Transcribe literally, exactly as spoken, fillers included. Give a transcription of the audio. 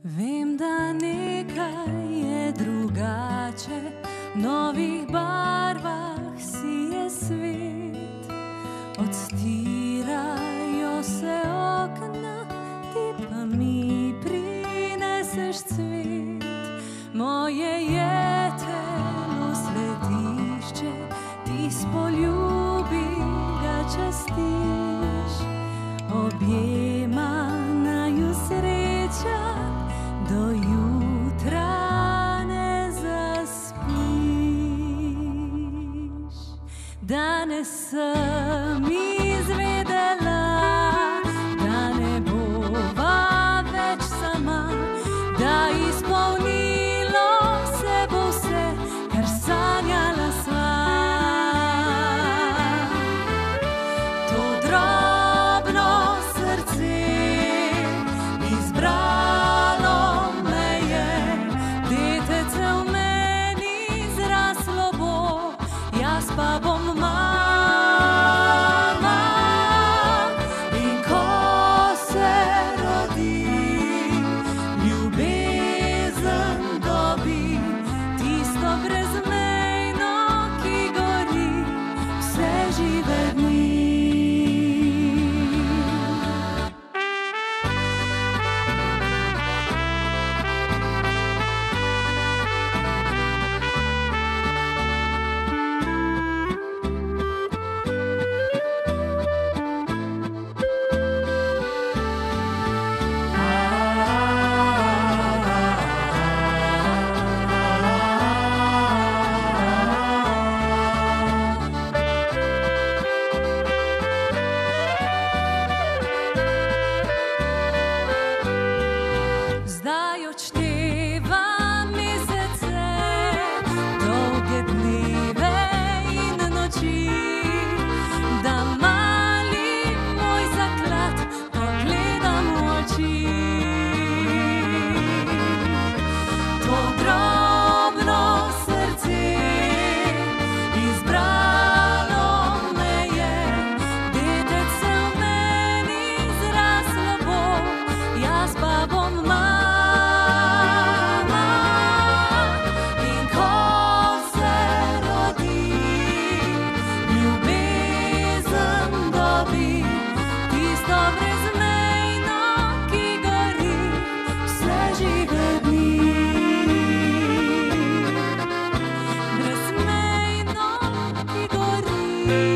Vem, da nekaj je drugače, v novih barvah si je svet. Odstirajo se okna, ti pa mi prineseš cvet. Moje je telo svetišče, ti s poljubim ga častiš. Objema naju sreča, do jutra ne zaspiš. Danes sem izvedela, da ne bova več sama, da izpolnilo se bo vse, kar sanjala sva. To drobno srce izbralo me je, detece v meni zraslo bo, jaz pa bom mama. In ko se rodi, ljubezen dobi, tisto brezmejno, ki gori vse žive dni. Zdaj odštevam mesece, dolge dneve in noči, da mali moj zaklad pogledam v oči. To drobno srce izbralo me je, detece v meni zraslo bo, jaz pa bom mama. In ko se rodi, ljubezen dobi, tisto brezmejno, ki gori vse žive dni. Brezmejno, ki gori